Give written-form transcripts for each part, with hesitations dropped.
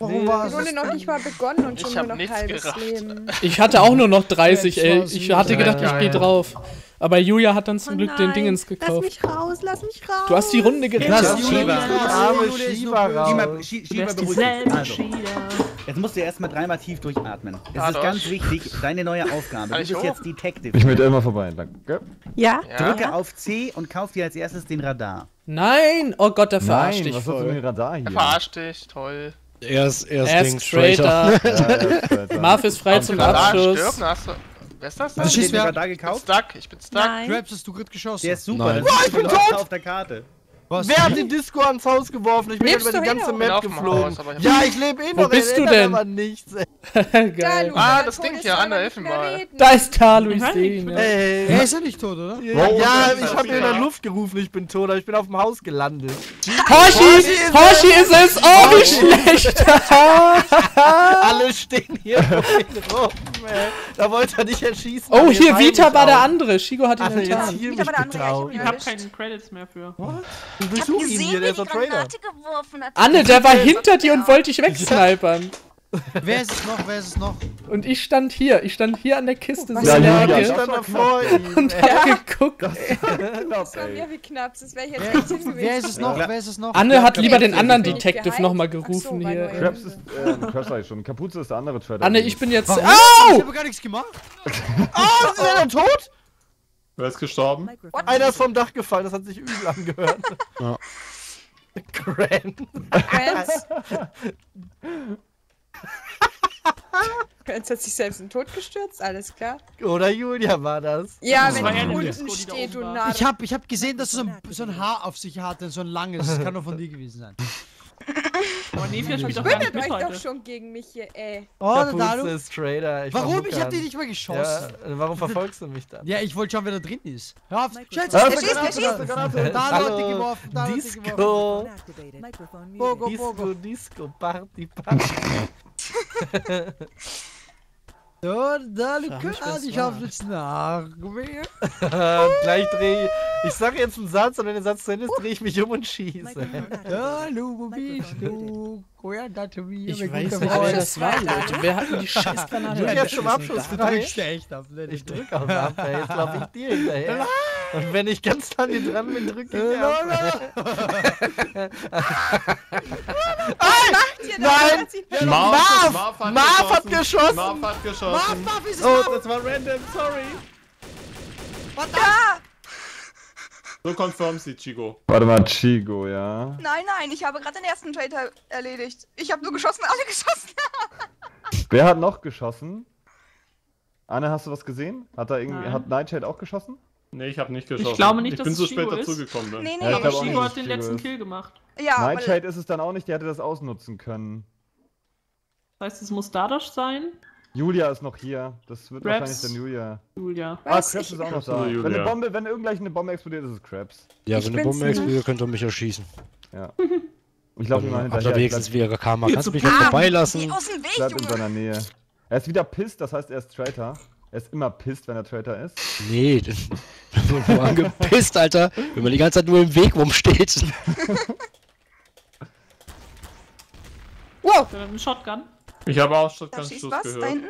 Warum war Die Runde noch nicht mal begonnen und schon Ich nur hab noch nichts halbes gerafft. Leben. Ich hatte auch nur noch 30, ey. war's Ich wieder. hatte gedacht, ich gehe drauf. Aber Julia hat dann zum Glück den Dingens Lass gekauft. mich raus, lass mich raus. Du hast die Runde Lass gerettet. Shiva. Arme Julia ist Shiva so raus. böse. Shiva beruhigt dich. Also, jetzt musst du erstmal dreimal tief durchatmen. Es Ja, ist doch. ganz wichtig, deine neue Aufgabe. Du Kann ich bist hoch? jetzt Detective. Ich möchte immer vorbei, danke. Ja? Ja. Drücke auf C und kauf dir als erstes den Radar. Nein! Oh Gott, der verarscht Nein, dich was hast du mit dem voll. Radar hier? Er verarscht dich, toll. Erst Ask Dings, Traitor. Traitor. Marv ist frei zum Radar Abschuss. stirbt, hast du. Wer ist das? Was Hast du schießt den wer? Radar Ich bin gekauft? stuck, ich bin stuck. Nein. Traps, hast du gerade geschossen? Der ist super. Nein. Das ich bin ist tot! auf der Karte. Was? Wer hat die Disco ans Haus geworfen? Ich bin Lebst über die du ganze hin, Map auf dem geflogen. Haus, aber ich hab- Ja, ich lebe eh Wo noch. bist du ändert denn? aber nichts. Geil. Ah, das Ding hier, Anne, helfen mal. Da ist Talu, ich sehe ihn. Ja. Ey. Er ist ja nicht tot, oder? Ja, ich habe wieder. in der Luft gerufen, ich bin tot, aber ich bin auf dem Haus gelandet. Hoshi ist es! Oh, wie schlecht! Alle stehen hier rum, ey. Da wollte er dich erschießen. Oh, aber hier, jetzt Vita heil war mich der auf. andere. Shigo hat ihn Also jetzt enttarnt. hier Vita mich war der andere, betraut. ich Ich hab keine Credits mehr für. Du Ich hab durchsuch ihn gesehen, hier, wie der ist die der Trader. Granate geworfen hat. Anne, der war hinter dir und wollte dich wegsnipern. Wer ist es noch? Wer ist es noch? Und ich stand hier. Ich stand hier an der Kiste so Ja, in der Julia, Ich Ecke stand da vor ihm. und hab geguckt. Das war mir wie knapp, das wäre ich jetzt echt hin Wer ist es noch? Ja. Wer ist es noch? Anne hat lieber den anderen Bin ich Detective geheilt? nochmal Ach so, gerufen weil hier. neue Krabs ist, Krabs sag ich schon. Kapuze ist der andere Trader. Anne, ich bin jetzt. Warum? Ich Au! habe gar nichts gemacht. Oh, ist er tot? Wer ist gestorben? Einer ist vom Dach gefallen, das hat sich übel angehört. Ja. Grant. Jetzt hat sich selbst in den Tod gestürzt, alles klar. Oder Julia war das. Ja, Das wenn war ja die eine unten Disco, die da steht, oben du war. Narr. Ich hab gesehen, dass du so ein Haar auf sich hatte, so ein langes. Das kann doch von dir gewesen sein. Aber Nefia spielt doch gar nicht Bindet mit euch doch heute. schon gegen mich hier, ey. Oh, Kapuze Dalu. ist Trader. Ich Warum? war Ich hab Muckern. dich nicht mal geschossen. Ja, warum verfolgst du mich dann? Ja, ich wollte schauen, wer da drin ist. Hör auf, Scheiße, Er schießt, schießt, schießt, er schießt. Da hat die geworfen, da hat die geworfen. Disco. Bogo, Disco, Bogo. Disco, Party, Party. So, Dalu, Frag mich, was ich war. hab jetzt nach mir. Gleich dreh ich sag jetzt einen Satz und wenn der Satz zu Ende ist, dreh ich mich um und schieße. Dalu, wo bist du? Woher dachte mir? Ich weiß nicht, wer das war, Leute. Wer hat denn die Scheißgranate Julia zum reingeschmissen? Abschluss Da. drückt. echt ab, ne? Ich drück auf ab, ey. Jetzt lauf ich dir hinterher. Und wenn ich ganz an dir dran bin, drück ich ab. Nein! Marv hat geschossen! Marv hat geschossen! Marv ist es, Oh, Marv! das war random, sorry. So confirm sie, Chigo. Warte mal, Chigo, ja. Nein, nein, ich habe gerade den ersten Traitor erledigt. Ich habe nur geschossen, alle geschossen. Wer hat noch geschossen? Anne, hast du was gesehen? Hat Nightshade auch geschossen? Nee, ich hab nicht geschossen. Ich glaube nicht, ich dass bin es so spät Chigo ist. dazugekommen. Nee, Bin. nee, Ja, ich Aber glaub auch Shigo nicht, hat den dass Chigo letzten ist. Kill gemacht. Ja, weil Nightshade ist es dann auch nicht, der hätte das ausnutzen können. Das heißt, es muss Dadosh sein. Julia ist noch hier. Das wird Krabs. wahrscheinlich dann Julia. Julia. Was? Krabs ist auch noch Krabs da. oder Julia? Wenn irgendgleich eine Bombe explodiert, ist es Krabs. Ja, Ich wenn eine bin's Bombe nicht. explodiert, könnt ihr mich erschießen. Ja. Ich laufe ihm mal Habt ihr hinterher. wenigstens wieder Karma. Kannst du mich noch Geh vorbeilassen? aus dem Weg, Bleib in Junge. seiner Nähe. Er ist wieder pisst, das heißt, er ist Traitor. Er ist immer pisst, wenn er Traitor ist. Nee, ich bin nur angepisst, Alter. Wenn man die ganze Zeit nur im Weg rumsteht. Wow! Ein Shotgun. Ich habe auch Da Shotgun schießt Schuss was, da gehört. hinten.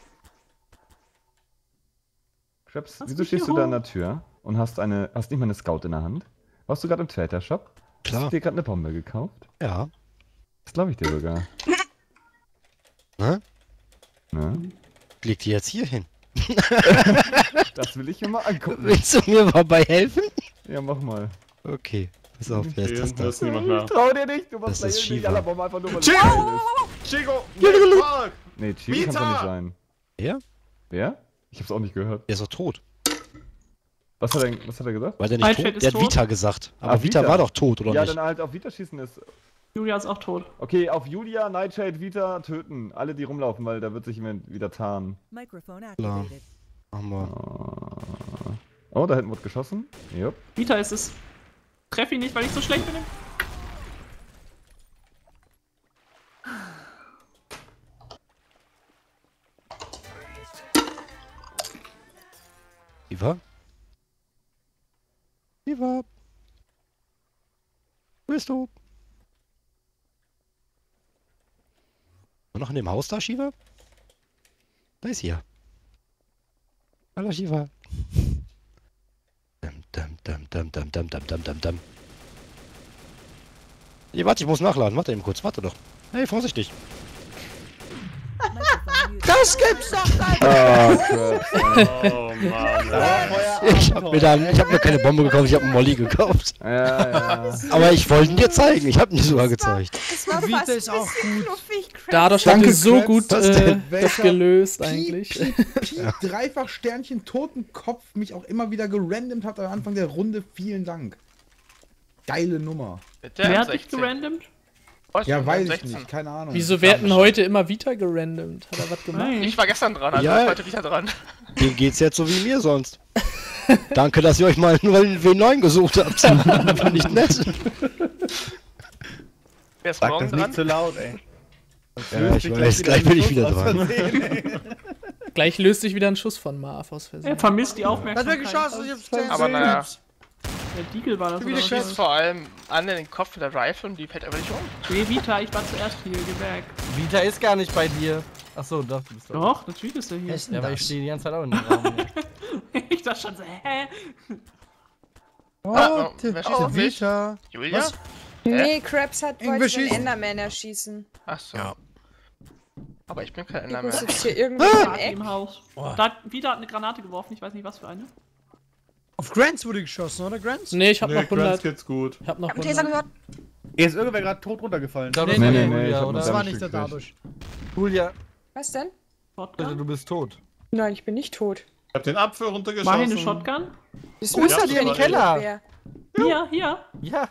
Krabs, Lass wieso mich stehst hier du da an hoch. der Tür und hast nicht mal eine Scout in der Hand? Warst du gerade im Traitor-Shop? Hast Klar. du dir gerade eine Bombe gekauft? Ja. Das glaube ich dir sogar. Ne? Ne? Leg die jetzt hier hin. Das will ich mir mal angucken. Willst du mir dabei helfen? Ja, mach mal. Okay. Pass auf, wer Okay, ist das da da? ist niemand mehr. Trau dir nicht, du machst Das ist gleich irgendwie Shiva. alle Bombe einfach nur weil Chico! du Chigo! Nee, fuck! Nee, Chico kann doch Vita! nicht sein. Wer? Wer? Ich hab's auch nicht gehört. Der ist doch tot. Was hat er gesagt? War der nicht Nightshade tot? ist Der hat tot. Vita gesagt. Aber Ah, Vita Vita. war doch tot, oder Ja, nicht? dann halt auf Vita schießen ist. Julia ist auch tot. Okay, auf Julia, Nightshade, Vita töten. Alle, die rumlaufen, weil da wird sich jemand wieder tarnen. Klar. Machen wir. Oh, da hinten wird geschossen. Jupp. Vita ist es. Treff ihn nicht, weil ich so schlecht bin. Viva? Viva? Wo bist du? Noch in dem Haus da, Shiva? Da ist hier. Hallo, Shiva. Nee, warte, ich muss nachladen. Warte eben kurz, warte doch. Hey, vorsichtig. Das gibt's doch nicht! Oh Mann. Ich hab mir keine Bombe gekauft, ich hab einen Molly gekauft. Ja. Aber ich wollte ihn dir zeigen, ich hab ihn sogar gezeigt. Das war Vita fast ist auch gut. knuffig, Crabs. Dadurch Danke, hatte so Krebs. gut Was denn? das gelöst eigentlich. Piep, dreifach Sternchen, Totenkopf, mich auch immer wieder gerandomt hat am Anfang der Runde. Vielen Dank. Geile Nummer. Wer hat dich gerandomt? Ja, weiß ich nicht, keine Ahnung. Wieso werden heute immer Vita gerandomt? Hat er was gemacht? Nein. Ich war gestern dran, also Ja. ist heute wieder dran. Dir geht's jetzt so wie mir sonst. Danke, dass ihr euch mal einen W9 gesucht habt. Finde ich nett. Wer ist Sag morgen das nicht dran? zu laut, ey. Ja, ich weiß, gleich bin ich wieder dran. Gleich löst sich wieder ein Schuss von Marv aus Versehen. Er vermisst die Hat Aufmerksamkeit. mir geschossen, ich hab's gesehen. Aber naja, Der Diegel war das. du oder schießt was? vor allem an den Kopf mit der Rifle und die fällt aber nicht um. Nee, Vita, ich war zuerst hier, geh weg. Vita ist gar nicht bei dir. Achso, doch, du bist Doch, natürlich ist er hier. Ja, weil ich stehe die ganze Zeit auch in dem Raum. Ich dachte schon so, hä? Oh, wer schießt auf mich? Julia? Was? Nee, Krabs wollte den schießen. Enderman erschießen. Achso. Ja. Aber ich bin kein Ich Enderman. muss jetzt hier irgendwo im Granate Eck. im Haus. Da Vita hat eine Granate geworfen, ich weiß nicht was für eine. Auf Grants wurde geschossen, oder Grants? Nee, ich hab noch 100. geht's gut. Ich hab noch Hab einen Taser 100. gehört. Hier ist irgendwer gerade tot runtergefallen. Nee, Nee, nee, Julia, ich hab oder? noch Das war Damage nicht der gekriegt. dadurch. Julia, Was denn? Shotgun? du bist tot. Nein, ich bin nicht tot. Ich hab den Apfel Mach runtergeschossen. ich eine Shotgun? Das Wo ist wusste er ich denn? nicht, Keller? wer. Hier. Ja.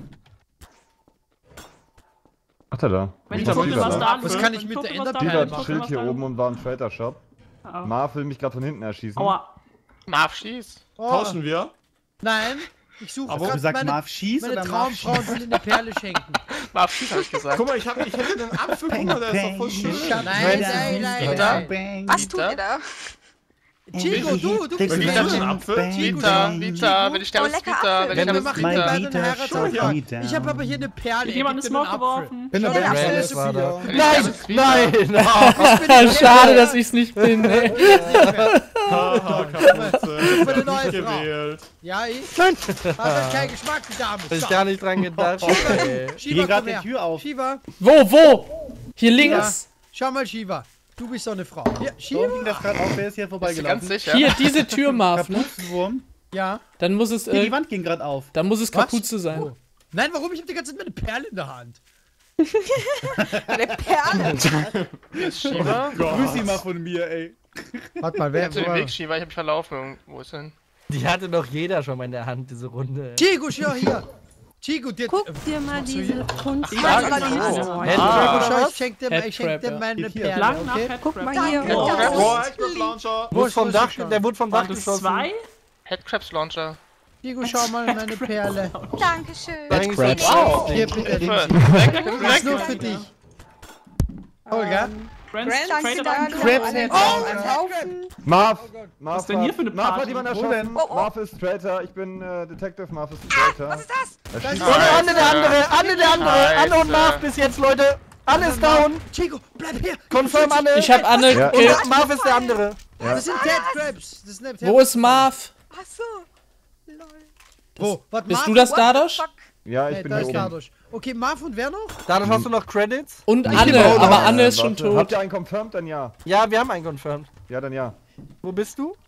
Ach, da. Wenn ich Ich gucke, hab was Peter da Was kann ich mit der Peter Enderperle hat ein Schild hier oben und war im Trader Shop. Aua. Marv will mich gerade von hinten erschießen. Aua. Marv schießt. Tauschen wir? Nein, ich suche Hast du gesagt, Marv schießt meine oder Marv Traumfrau will eine Perle schenken. Marv schießt, hab ich gesagt. Guck mal, ich hätte einen Apfel, guck mal, der ist doch voll schön. Was tut ihr da? Chico, du Wer gibt denn einen Apfel? Vita, wenn ich sterbe, Oh, ist lecker Vita, Apfel. wenn ich sterbe, Wir ist machen Vita. beide einen Heiratsantrag. Ich habe aber hier eine Perle. Jemand ist Smoke geworfen. Bin Ja, der der Beste. Apfel ist wieder. Nein, Nein! Schade, dass ich's nicht bin. ey. Haha, Kapuze. Für eine neue Nicht Frau. gewählt. Ja, ich? Nein. Hat keinen Geschmack, die Dame. Hab ich gar nicht dran gedacht. ey. Hier Shiva, geht komm gerade die her. Tür auf. Shiva, Wo? Hier links. schau mal, Shiva. Du bist doch eine Frau. Hier, So Shiva. ging das gerade auf, wer ist hier Bist du ganz vorbeigelaufen? sicher? Hier, diese Tür, Marv, ne? Kapuzenwurm. Ja. Dann muss es, Hier, die Wand ging gerade auf. dann muss es Was? Kapuze sein. Oh. Nein, warum? Ich hab die ganze Zeit meine Perle in der Hand. Eine Perle. Hier ist Shiva. Grüß sie mal von mir, ey. Warte mal, wer? Zu dem Weg, Shiva, ich hab mich verlaufen. Wo ist denn? Die hatte doch jeder schon mal in der Hand, diese Runde. ey. Chico, schau hier. Chico, dir. Guck dir mal diese Kunst Ich an. sag mal, Oh. Chico, schau, ich schenk dir Headcrab, meine Hier. Perle, Lang nach okay? Headcrab. Guck mal hier. Oh, Oh, Headcrab Launcher. Wurde vom ist Dach, sie schon? der wurde vom Dach Waren das geschossen. 2? Headcrabs Launcher. Chico, schau mal meine Perle. Dankeschön. Eigentlich Crabs. so- Wow. Hier, bitte. Hilfe. Das ist nur für dich. Holger? Friends, Crabs Trader da war Crabs Head. am Haufen. Marv! Was ist denn hier für eine Marv hat Party? jemand Wo erschossen. denn? Marv ist Traitor. Ich bin Detective. Marv ist Traitor. Was ist das? Er schießt Oh, Anne der andere, Anne der andere, Anne und Scheiße. Marv bis jetzt, Leute. Anne ist down. Chico, bleib hier. Confirm Anne. Ich hab Anne Ja. gekillt. Und Marv ist der andere. Das sind Dead Crabs. Das sind Wo ist Marv? Achso. Lol. Wo? Was, Bist du das Dadosch? Ja, ich Nee, bin da hier ist oben. Dadosch. Okay, Marv und wer noch? Dadurch hast du noch Credits. Und Ich Anne, baue aber noch. Anne ist schon Warte. tot. Habt ihr einen confirmed? Dann ja. Ja, wir haben einen confirmed. Ja, dann ja. Wo bist du?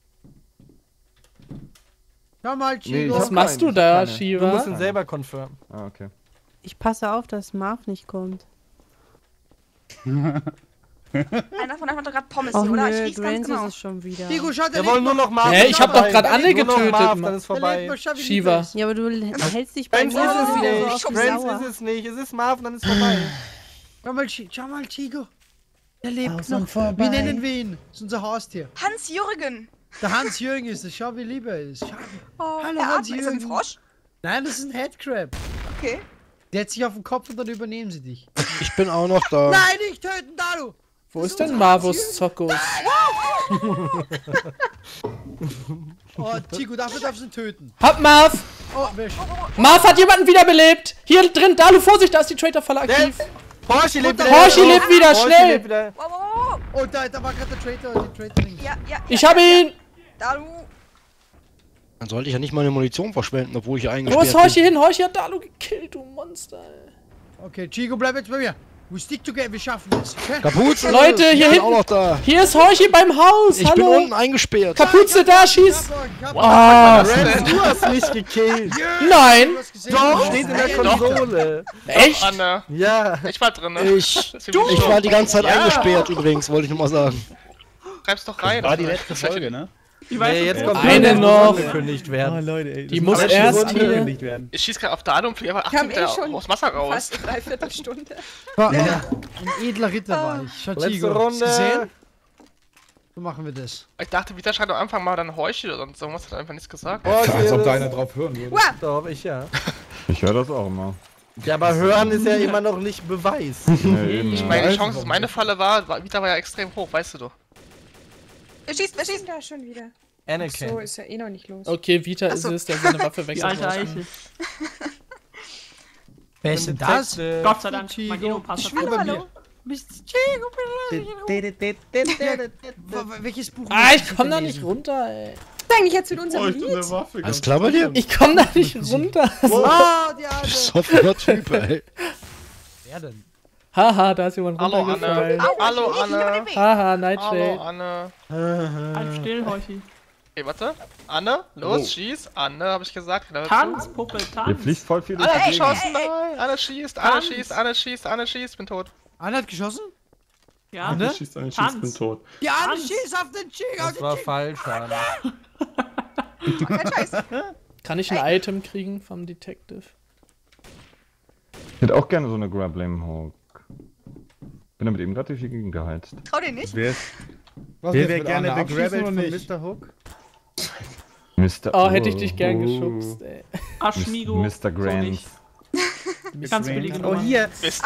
Schau mal, Nee, Chico. ich Was hab machst keinen, du da, ich hab keine. Du Shiva? musst ihn selber confirmen. Ah, okay. Ich passe auf, dass Marv nicht kommt. Einer von euch hat gerade Pommes Oh hier, oder? Ich nö, riech's ganz Grants ist genau. es schon wieder. Chico, schau, der Wir wollen nur noch Marv. Hä, ich hab doch grad Anne Nur noch getötet, Marv, Mann. dann ist vorbei. Shiva. Ja, aber du hältst dich bei Grants mir ist es wieder so nicht. auf die Grants Sauer. ist es nicht. Es ist Marv, dann ist vorbei. Schau mal, Chico. Der lebt Außen noch. vorbei. Wir nennen wir ihn. Das ist unser Haustier. Hans-Jürgen. Der Hans-Jürgen ist es. Schau, wie lieb er ist. Schau. Oh, Hallo, der Arme. Hans-Jürgen. Ist das ein Frosch? Nein, das ist ein Headcrab. Okay. Der hat sich auf den Kopf und dann übernehmen sie dich. Ich bin auch noch da. Nein, nicht töten, Dalu! Wo ist denn Marvus Zokos? Oh, Chico, dafür darfst du ihn töten. Hab Marv! Oh, wer Marv hat jemanden wiederbelebt! Hier drin, Dalu, Vorsicht, da ist die Traitor-Falle aktiv. Hoshi lebt wieder! Hoshi lebt wieder, Hoshi schnell! lebt wieder. Wow, wow, wow. Oh, da war gerade der Traitor, die Traitor-Ding. Ja, ja. Ich hab ihn! Dalu. Dann sollte ich ja nicht meine Munition verschwenden, obwohl ich Wo eingesperrt ist Hoshi hin? Hoshi hat Dalu gekillt, du Monster. Okay, Chico, bleib jetzt bei mir. We stick together, wir schaffen das. Okay? Kapuze! Leute, hier ich bin hinten. auch noch da. Hier ist Hoshi beim Haus, Ich bin hallo! unten eingesperrt. Kapuze da, schieß! Ah, du hast mich gekillt. Nein! Doch, steht in der Konsole. Echt? Anne. Ja. Ich war drin, ne? Ich war die ganze Zeit eingesperrt übrigens, wollte ich nur mal sagen. Treib's doch rein. War die letzte Folge, ne? Ich weiß, Nee, jetzt kommt Eine noch. gekündigt werden. Leute, ey. Die muss erst hier... werden. Ich schieß gerade auf Dalu und fliege einfach 8 Kam Meter schon aus Wasser raus. fast eine Dreiviertelstunde. Ein edler Ritter war ich. Letzte Chachigo. Runde. Gesehen? So machen wir das. Ich dachte, Vita schreibt am Anfang mal dann Heuchi oder sonst irgendwas, hat er einfach nichts gesagt. Als ob da einer drauf hören würde. Wow. Doch, ich ja. Ich höre das auch immer. Ja, aber hören ist ja immer noch nicht Beweis. Nee, eben, Ich ja. meine, die Chance, dass meine Falle war, Vita war ja extrem hoch, weißt du doch. Wer schießt, wer schießt? Da schon wieder. Anakin. So, ist ja eh noch nicht los. Okay, Vita ist es, der seine Waffe die wechselt. alte Eiche. Wer ist denn das? Gott sei Dank, mein Genopass hat Hallo, funktioniert. hallo. Mr. Chico, welches Buch? Ah, ich komm da nicht runter, ey. Was ist eigentlich jetzt mit unserem Lied? Waffe. Alles klar bei dir? Ich komm da nicht runter. Ah, die alte. Softer Typ, ey. Wer denn? Haha, da ist jemand Hallo Anne. runtergefallen. Hallo Anne. Haha, Hallo Nightshade. Anne. Halt still, Heuchi. Okay, warte. Anne, los, schieß. Anne, hab ich gesagt. Tanz, Puppe, Hier tanz. fliegt voll viel durch Anne hat die Gegend. geschossen, nein. Anne schießt, Anne schießt, Anne schießt, Anne schießt, bin tot. Anna hat geschossen? Ja, Ne? Schießt einen Tanz. Schieß, bin tot. Die Anna Tanz. schießt auf den Chico. Das war falsch, Anna. Kein Scheiß. Kann ich ein Item kriegen vom Detective? Ich hätte auch gerne so eine Grappling Hook. Bin damit eben gerade durch die Gegend geheizt. Trau dir nicht. Was Wer jetzt wäre mit gerne Anna begrabbelt abschießen von oder nicht? Mr. Hook? Mr. Oh, hätte ich dich gern geschubst, ey. Aschmigo. Mr. So Grant. nicht. Ganz billige Oh, Nummer. hier. Mist.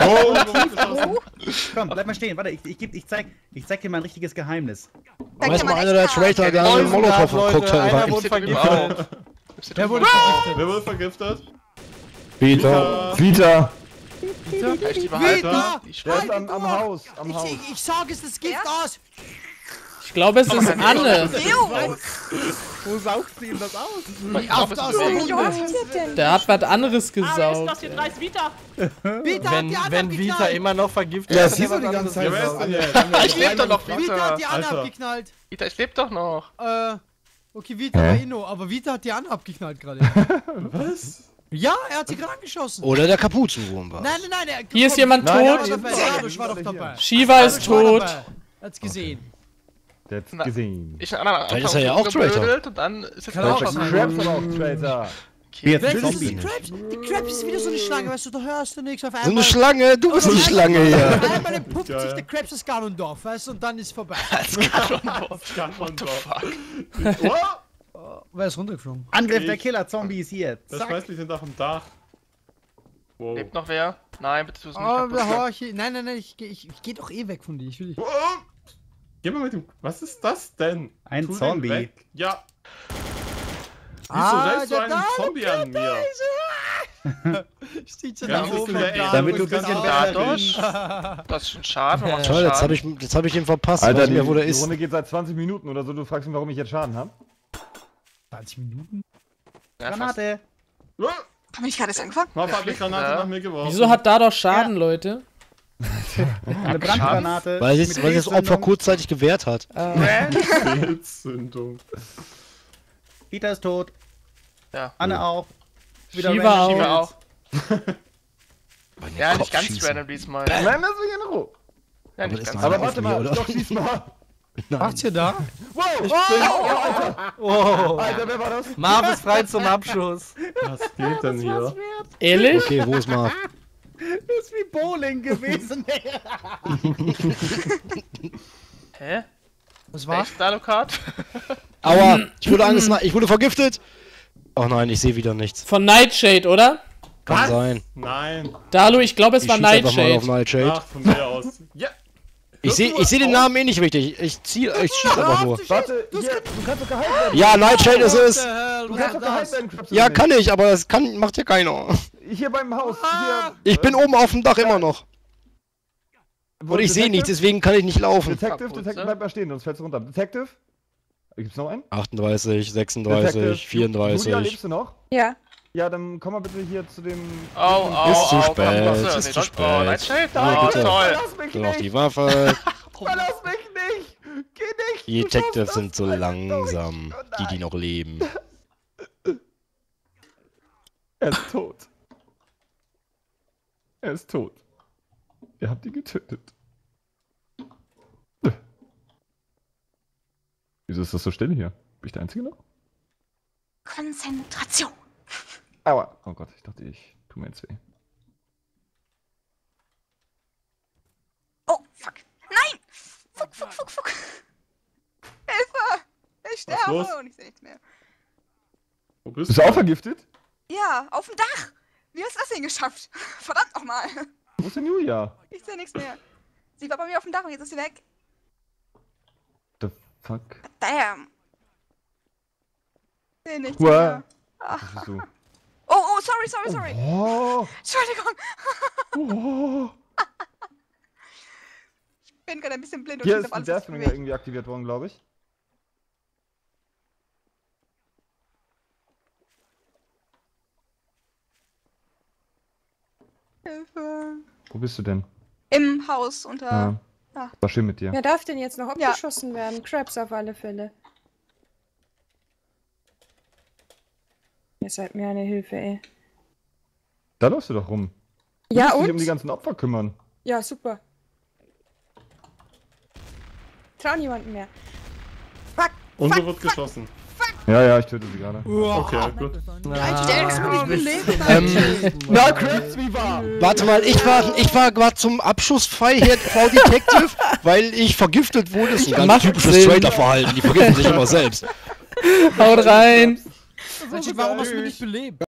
Komm, bleib mal stehen. Warte, ich zeig dir mal ein richtiges Geheimnis. Da Weiß kann mal man einer der echt Traitor, der einen Molotow-Cocktail Einer rein. wurde vergiftet. Wer wurde vergiftet? Wer wurde vergiftet? Vita. Vita. Ich die behalten. Vita! Der ist am Haus. Am Haus. Ich sag es, das Gift aus! Ich glaube, es ist Anne. Leo! Wo saugst du ihm das aus? Wie oft ihr denn? Der hat was anderes Ah, wer ist gesaugt. das hier? Dreist Vita. Vita hat die Anna Wenn Vita abgeknallt! immer noch vergiftet Ja, ist, siehst du die dann ganze was Zeit. Ja, wer ist denn so. jetzt? Ich lebe doch noch, Vita hat Vita. die Anna Alter. abgeknallt. Vita, ich lebe doch noch. Okay, Vita war Inno, aber Vita hat die Anna abgeknallt gerade. Was? Ja, er hat sie gerade angeschossen. Oder der Kapuzenwurm war. Nein, Hier ist jemand Nein, tot. Dadurch war doch dabei. Shiva ist tot. Hat's gesehen. Der hat's gesehen. Ich einen anderen Vielleicht ist er ja auch Traitor. und dann ist jetzt Kann auch schon. sein. Krabs aber auch Traitor. Jetzt Wer ist Zombie. die Krabs? Die Krabs ist wieder so eine Schlange, weißt du, da hörst du nichts auf So einmal. eine Schlange, du bist die Schlange hier. Einmal entpuppt sich der Krabs als Ganondorf, weißt du, und dann ist vorbei. What the fuck? Wer ist runtergeflogen? Angriff der Killer, Zombie ist hier. Das Zack. Schweißlich sind auf dem Dach. Wow. Lebt noch wer? Nein, bitte tu es nicht. Oh, kaputt. Horchi. Nein, ich geh doch eh weg von dir. Ich will dich. Geh mal mit dem. Was ist das denn? Ein Tu den Zombie. weg. Ja. Wieso Ah, lässt du einen Zombie an mir? Steht so Ja, da bist oben du der und da. Damit du und ein bisschen da. besser riechst. Das ist schon schade. warum machst du Toll, jetzt Schaden? hab ich den verpasst. Alter, Weiß die, nicht mehr, wo der die ist. Runde geht seit 20 Minuten oder so. Du fragst mich, warum ich jetzt Schaden habe. 20 Minuten? Ja, fast. Granate. Hab ich gerade erst angefangen? Mach hat die Granate Ja. nach mir geworfen. Wieso hat da doch Schaden, Leute? Eine Brandgranate. Weil sich mit das Opfer Fehlzündung. kurzzeitig gewehrt hat. Fehlzündung. Vita ist tot. Ja. Anne auch. Shiva random auch. Shiva auch. Bei den Ja, nicht Kopf ganz schießen. random diesmal. Nein, das will ich in Ruhe. Ja, Aber nicht das ganz ist Aber auf warte mir, mal, oder? doch, schieß mal. Macht's ihr da? Oh. Alter, wer war das? Marv ist frei zum Abschuss. Was geht denn hier? Ehrlich? Okay, wo ist Marv? Das ist wie Bowling gewesen. Hä? Was war? Echt Dalokart? Aua, ich wurde vergiftet. Oh nein, ich sehe wieder nichts. Von Nightshade, oder? Kann sein. Nein. Dalu, ich glaube, es Ich war schieß einfach mal auf Nightshade. Nightshade. Ach, von mir aus. Ja. Ich seh den Namen eh nicht richtig. Ich schieß einfach nur. Warte, hier, du kannst doch gehalten werden. Ja, Nightshade ist es. Du kannst doch gehalten werden, Krabs. Ja, kann ich, aber das macht ja keiner. Hier beim Haus. Hier. Ich bin oben auf dem Dach immer noch. Und ich sehe nichts, deswegen kann ich nicht laufen. Detective, bleib mal stehen, sonst fällst du runter. Detective? Gibt's noch einen? 38, 36, Detective, 34. Julia, lebst du noch? Ja. Ja, dann komm mal bitte hier zu dem... Ist zu spät, ist zu spät. Ja, bitte. Verlass mich Noch die nicht! Waffe. Verlass mich nicht! Geh nicht! Die Du Detectives schaffst sind so das langsam, durch. Oh die noch leben. Er ist tot. Er ist tot. Ihr habt ihn getötet. Wieso ist das so still hier? Bin ich der Einzige noch? Konzentration. Aua. Oh Gott, ich dachte, ich tu mir jetzt weh. Oh, fuck. Nein! Fuck. Hilfe! Ich sterbe los? und ich sehe nichts mehr. Wo bist Bist du auch vergiftet? Ja, auf dem Dach. Wie hast du das denn geschafft? Verdammt nochmal. Wo ist denn Julia? Ich sehe nichts mehr. Sie war bei mir auf dem Dach und jetzt ist sie weg. The fuck? Damn. Ich sehe nichts Uah. mehr. Was bist du? Oh, sorry. Oh! Entschuldigung. Oh! Ich bin gerade ein bisschen blind und Hier schieß ist auf ein alles, was sich Deathbringer bewegt. irgendwie aktiviert worden, glaube ich. Hilfe. Wo bist du denn? Im Haus unter... Ja. Ah. War schön mit dir. Wer darf denn jetzt noch abgeschossen werden? Krabs auf alle Fälle. Ihr seid mir eine Hilfe, ey. Da läufst du doch rum. Du Ja, musst dich und? um die ganzen Opfer kümmern. Ja, super. Trau niemanden mehr. Unsere wird geschossen. Ja, ich töte sie gerade. Okay, gut. Na, Krabs, wie war? Warte mal, ich war gerade zum Abschuss frei hier, Frau Detective, weil ich vergiftet wurde. Das ist ein ganz typisches Trader-Verhalten. Die vergiften sich immer selbst. Haut rein! Warum hast du mich nicht belebt?